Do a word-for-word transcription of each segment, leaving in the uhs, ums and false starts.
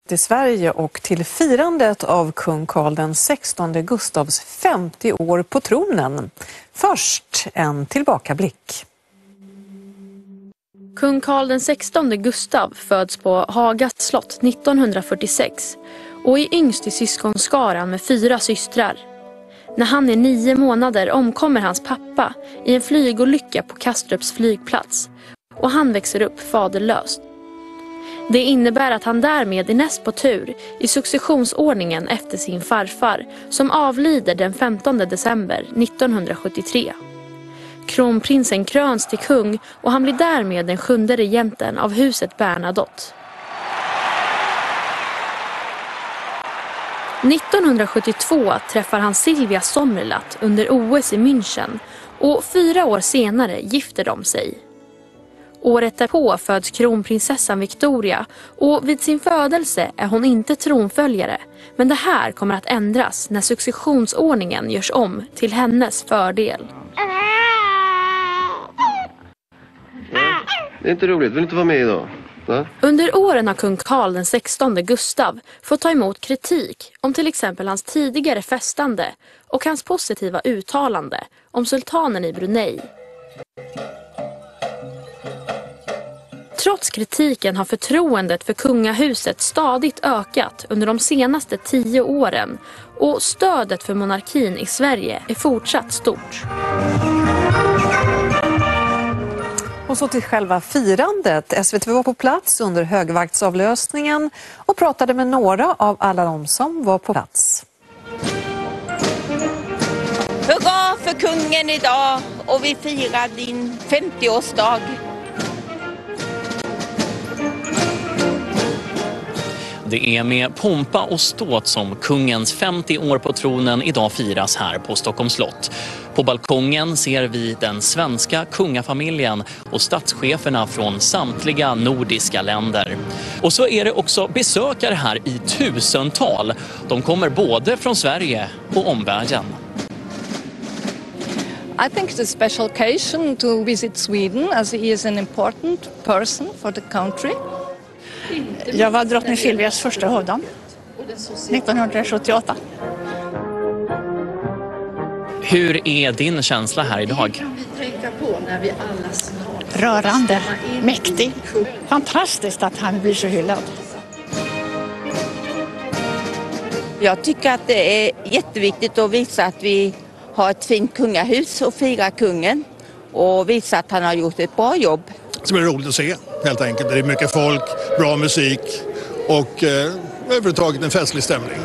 i Sverige och till firandet av kung Carl den sextonde Gustavs femtio år på tronen. Först en tillbakablick. Kung Carl den sextonde Gustav föds på Haga slott nittonhundrafyrtiosex och är yngst i syskonskaran med fyra systrar. När han är nio månader omkommer hans pappa i en flygolycka på Kastrups flygplats och han växer upp faderlöst. Det innebär att han därmed är näst på tur i successionsordningen efter sin farfar som avlider den femtonde december nittonhundrasjuttiotre. Kronprinsen kröns till kung och han blir därmed den sjunde regenten av huset Bernadotte. nittonhundrasjuttiotvå träffar han Silvia Sommerlath under O S i München och fyra år senare gifter de sig. Året därpå föds kronprinsessan Victoria och vid sin födelse är hon inte tronföljare, men det här kommer att ändras när successionsordningen görs om till hennes fördel. Ja, det är inte roligt, vill inte vara med idag. Ja. Under åren har kung Carl den sextonde Gustav fått ta emot kritik om till exempel hans tidigare festande och hans positiva uttalande om sultanen i Brunei. Trots kritiken har förtroendet för kungahuset stadigt ökat under de senaste tio åren och stödet för monarkin i Sverige är fortsatt stort. Och så till själva firandet. S V T var på plats under högvaktsavlösningen och pratade med några av alla de som var på plats. Hurra för kungen idag och vi firar din femtioårsdag. Det är med pompa och ståt som kungens femtio år på tronen idag firas här på Stockholms slott. På balkongen ser vi den svenska kungafamiljen och statscheferna från samtliga nordiska länder. Och så är det också besökare här i tusental. De kommer både från Sverige och omvärlden. I think it's a special occasion to visit Sweden as he is an important person for the country. Jag var drottning Silvias första hovdam nittonhundrasjuttioåtta. Hur är din känsla här idag? Rörande, mäktig. Fantastiskt att han blir så hyllad. Jag tycker att det är jätteviktigt att visa att vi har ett fint kungahus och fira kungen och visa att han har gjort ett bra jobb. Som är roligt att se, helt enkelt. Det är mycket folk, bra musik och eh, överhuvudtaget en festlig stämning.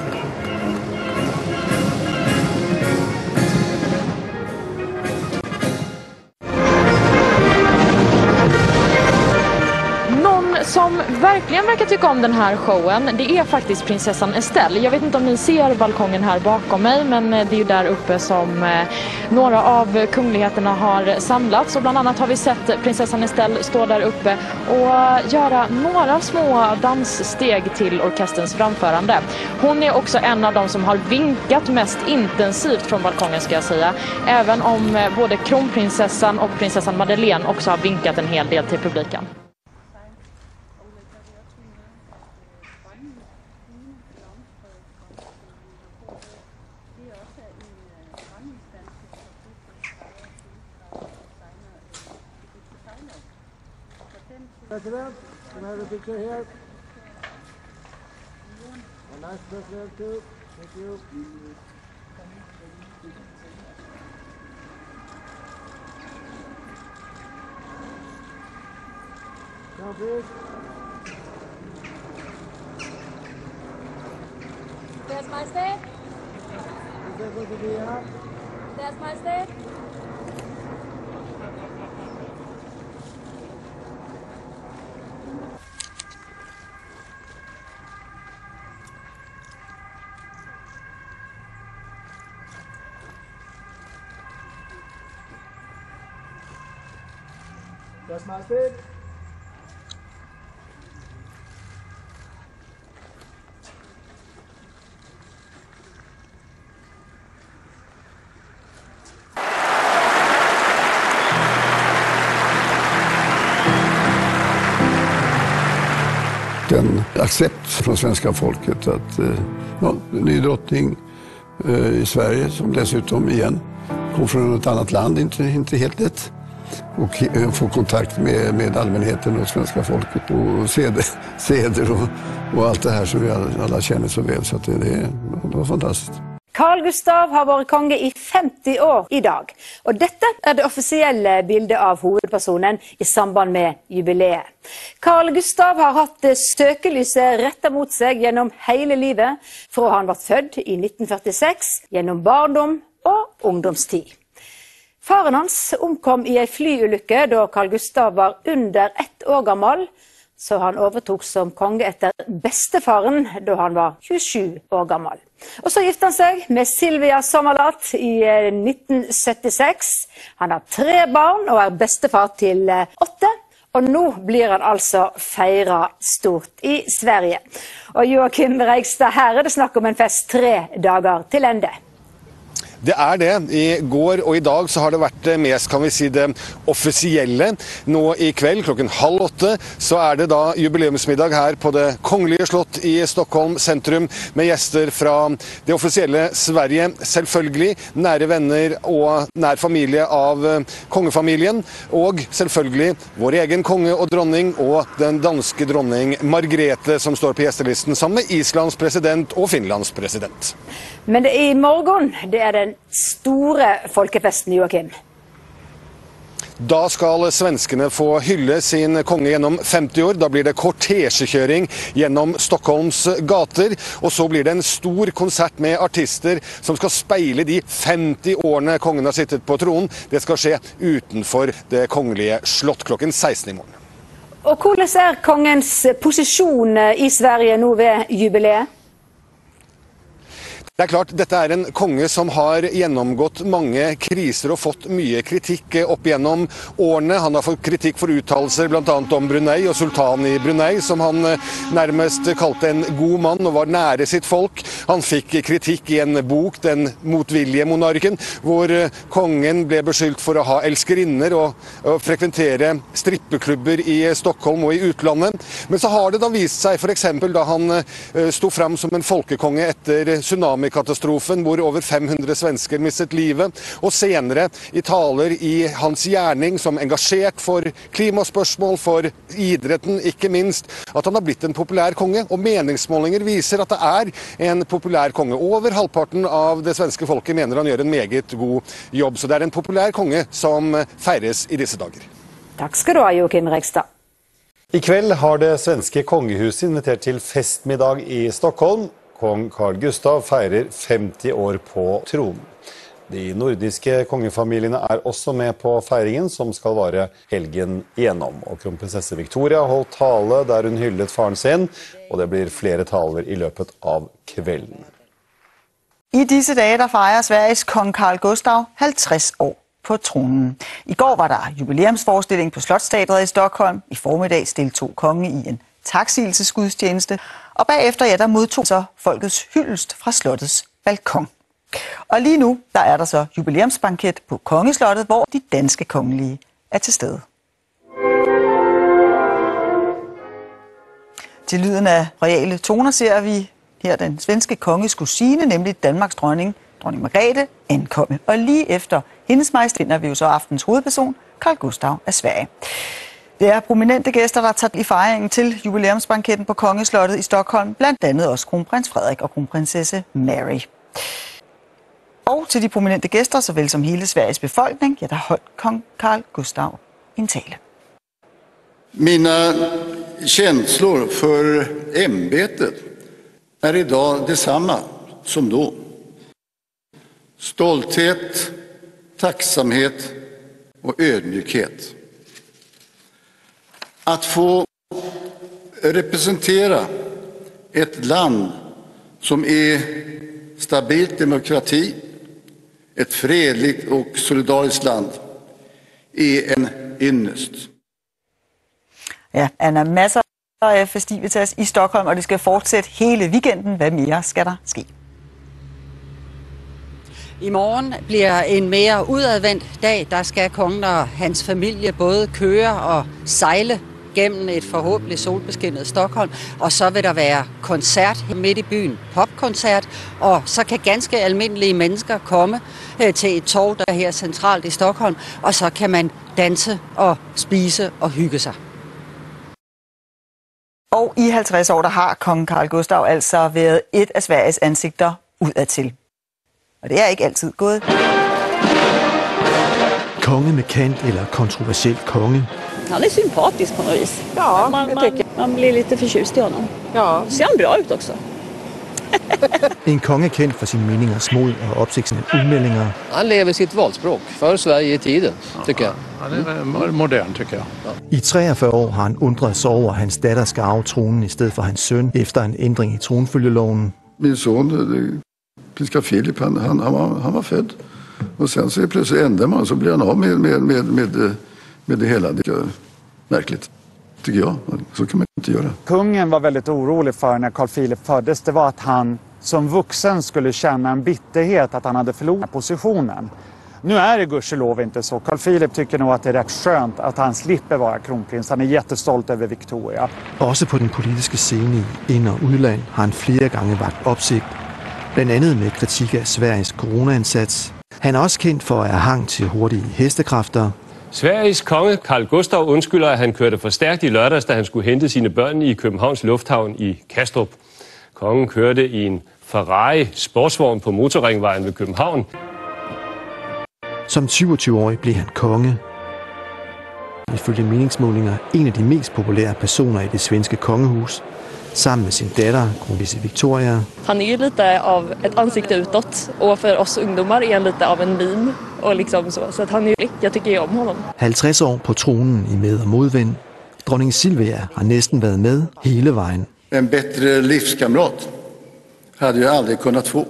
Som verkligen verkar tycka om den här showen, det är faktiskt prinsessan Estelle. Jag vet inte om ni ser balkongen här bakom mig, men det är ju där uppe som några av kungligheterna har samlats. Och bland annat har vi sett prinsessan Estelle stå där uppe och göra några små danssteg till orkesterns framförande. Hon är också en av de som har vinkat mest intensivt från balkongen, ska jag säga. Även om både kronprinsessan och prinsessan Madeleine också har vinkat en hel del till publiken. President, can I have a picture here? A nice president too. Thank you. Come please. Deras Majestät. Deras Majestät. Deras Majestät. fått en accept från svenska folket att ja, ny drottning i Sverige som dessutom igen kom från ett annat land, inte, inte helt lätt. Och få kontakt med, med allmänheten och svenska folket och seder, seder och, och allt det här som vi alla känner så väl. Så att det, det, det var fantastiskt. Carl Gustaf har varit konge i femtio år idag. Och detta är det officiella bilden av huvudpersonen i samband med jubileet. Carl Gustaf har haft søkelyset rettet mot sig genom hela livet, från han var född i nitten førtiseks, genom barndom och ungdomstid. Faren hans omkom i en flyulykke då Carl Gustaf var under ett år gammal, så han overtog som konge efter bestefaren då han var tjuesju år gammal. Och så gifte han sig med Silvia Sommerlath i nitten syttiseks. Han har tre barn och är bestefar till åtta. Och nu blir han alltså feiret stort i Sverige. Och Joakim Reigstad, här är det snakk om en fest tre dagar till ände. Det är det. I går och idag så har det varit det mest, kan vi si, det officielle. Nå i kväll klokken halv åtte så är det da jubileumsmiddag här på det kongelige slott i Stockholm centrum med gäster från det officielle Sverige, selvfølgelig nära vänner och nær familie av kongefamilien, och selvfølgelig vår egen konge och dronning och den danske dronning Margrethe som står på gästelisten sammen med Islands president och Finlands president. Men det är i morgon, det är den stora folkefesten, Joakim. Da skal svenskene få hylle sin konge gjennom femtio år. Da blir det kortesjekjøring gjennom Stockholms gater. Og så blir det en stor konsert med artister som skal speile de femtio årene kongen har sittet på tronen. Det skal skje utenfor det kongelige slott klokken seksten i morgen. Og hvordan er kongens posisjon i Sverige nå ved jubileet? Det är klart, detta är en konge som har genomgått många kriser och fått mycket kritik upp genom årene. Han har fått kritik för uttalelser bland annat om Brunei och sultan i Brunei som han närmast kallade en god man och var nära sitt folk. Han fick kritik i en bok, Den motvillige monarken, hvor kongen blev beskyldt för att ha älskerinnor och, och frekventera strippeklubbar i Stockholm och i utlandet. Men så har det då visat sig, för exempel då han stod fram som en folkekonge efter tsunami katastrofen hvor over fem hundre svensker mistet livet, og senere i taler i hans gjerning som engasjert for klimaspørsmål, for idretten ikke minst, at han har blitt en populær konge, og meningsmålinger viser at det er en populær konge. Over halvparten av det svenske folket mener han gjør en meget god jobb, så det er en populær konge som feires i disse dager. Takk skal du ha, Joakim Reigstad. I kveld har det svenske kongehuset invitert til festmiddag i Stockholm. Kong Carl Gustaf feirer femtio år på tronen. De nordiske kongefamiliene er også med på feiringen, som skal vare helgen igjennom. Og kronprinsesse Victoria holdt tale der hun hyllet faren sin, og det blir flere taler i løpet av kvelden. I disse dage der fejrer Sveriges kong Carl Gustaf halvtreds år på tronen. I går var der jubilæumsforestilling på Slottsteatret i Stockholm. I formiddag deltog kongen i en taksigelsesgudstjeneste, og bagefter ja, der modtog så folkets hyldest fra slottets balkon. Og lige nu, der er der så jubilæumsbanket på Kongeslottet, hvor de danske kongelige er til stede. Til lyden af royale toner ser vi her den svenske konges kusine, nemlig Danmarks dronning, dronning Margrethe, ankomme. Og lige efter hendes majestæt finder vi jo så aftens hovedperson, Carl Gustaf af Sverige. Det er prominente gæster, der tager i fejringen til jubilæumsbanketten på Kongeslottet i Stockholm, blandt andet også kronprins Frederik og kronprinsesse Mary. Og til de prominente gæster, såvel som hele Sveriges befolkning, ja, der holdt kong Carl Gustaf en tale. Mina känslor för ämbetet är idag detsamma som då. Stolthet, tacksamhet och ödmjukhet. Att få representera ett land som är stabilt demokrati, ett fredligt och solidariskt land, är en ynnest. Ja, Anna, masser af festivitas i Stockholm, og det skal fortsætte hele weekenden. Hvad mere skal der ske? I morgen bliver en mere udadvendt dag. Der skal kongen og hans familie både køre og sejle gennem et forhåbentlig solbeskinnet Stockholm, og så vil der være koncert midt i byen, popkoncert, og så kan ganske almindelige mennesker komme øh, til et torv, der er her centralt i Stockholm, og så kan man danse og spise og hygge sig. Og i halvtreds år, der har kong Carl Gustaf altså været et af Sveriges ansigter udadtil. Og det er ikke altid gået. Konge med kant eller kontroversiel konge. Han är sympatisk på något vis. Ja, man, man, man blir lite förtjust i honom. Ja. Ser han bra ut också. En konge er kendt for sine meningers mod og opsigtsende udmeldinger. Han lever sitt valspråk för Sverige i tiden, tycker jag. Han är modern, tycker jag. I treogfyrre år har han undret sig over, at hans datter skal arve tronen i stedet for hans søn, efter en ændring i tronfølgeloven. Min son, Prins Philip, han, han, han, var, han var född. Och sen så är plötsligt ända man så blir han av med, med, med, med, med det hela. Det är märkligt, tycker jag. Så kan man inte göra. Kungen var väldigt orolig för när Carl Philip föddes. Det var att han som vuxen skulle känna en bitterhet att han hade förlorat positionen. Nu är det gudskelov inte så. Carl Philip tycker nog att det är rätt skönt att han slipper vara kronprins. Han är jättestolt över Victoria. Også på den politiske scene i ind- og udland har han flere gange vagt opsigt. Blandt andet med kritik af Sveriges coronaindsats. Han er også kendt for at have hang til hurtige hestekræfter. Sveriges konge Carl Gustaf undskylder, at han kørte for stærkt i lørdags, da han skulle hente sine børn i Københavns Lufthavn i Kastrup. Kongen kørte i en Ferrari sportsvogn på motorringvejen ved København. Som syvogtyve-årig blev han konge. Ifølge meningsmålinger en af de mest populære personer i det svenske kongehus, sammen med sin datter, kronprinsesse Victoria. Han är ju lite av ett ansikte utåt och för oss ungdomar är han lite av en meme och liksom så så att han är jag tycker ju om honom. halvtreds år på tronen i med- og modvind. Dronning Silvia har næsten været med hele vejen. En bättre livskamrat hade jag aldrig kunnat få.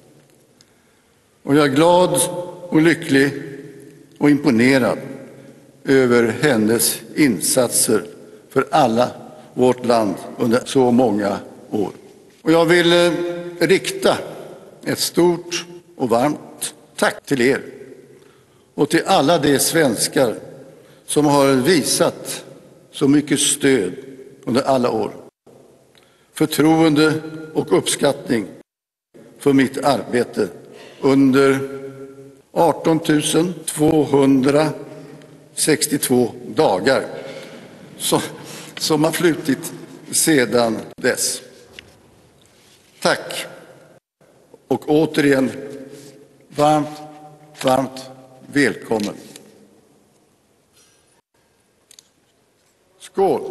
Och jag är glad och lycklig och imponerad över hennes insatser för alla vårt land under så många år. Och jag vill eh, rikta ett stort och varmt tack till er och till alla de svenskar som har visat så mycket stöd under alla år. Förtroende och uppskattning för mitt arbete under arton tusen tvåhundrasextiotvå dagar så, som har flutit sedan dess. Tack. Och återigen varmt, varmt välkommen. Skål!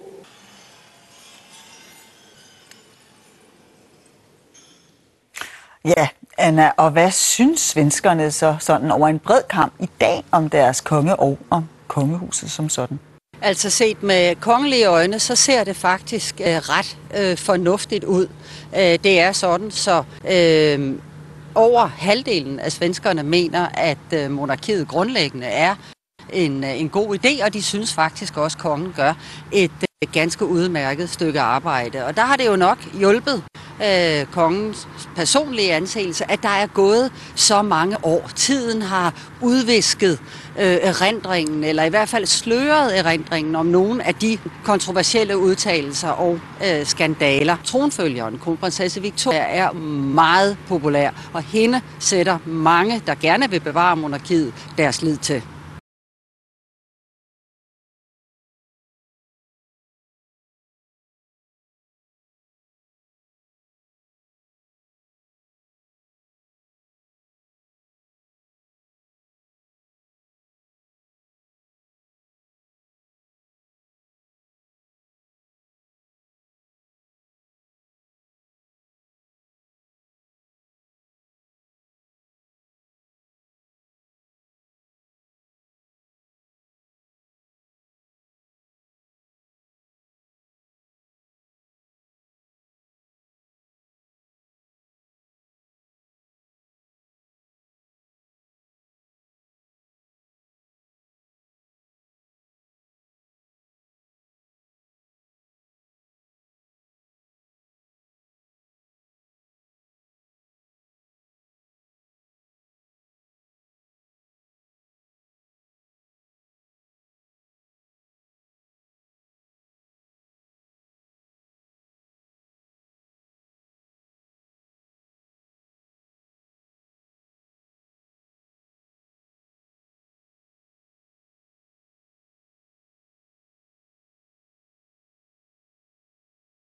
Ja, Anna, og hvad synes svenskerne så sådan over en bred kamp i dag om deres konge og om kongehuset som sådan? Altså set med kongelige øjne, så ser det faktisk øh, ret øh, fornuftigt ud. Øh, det er sådan, så øh, over halvdelen af svenskerne mener, at øh, monarkiet grundlæggende er en, øh, en god idé, og de synes faktisk også, at kongen gør et øh, ganske udmærket stykke arbejde. Og der har det jo nok hjulpet øh, kongens personlige anseelse, at der er gået så mange år. Tiden har udvisket øh, erindringen, eller i hvert fald sløret erindringen om nogle af de kontroversielle udtalelser og øh, skandaler. Tronfølgeren, kronprinsesse Victoria, er meget populær, og hende sætter mange, der gerne vil bevare monarkiet, deres lid til.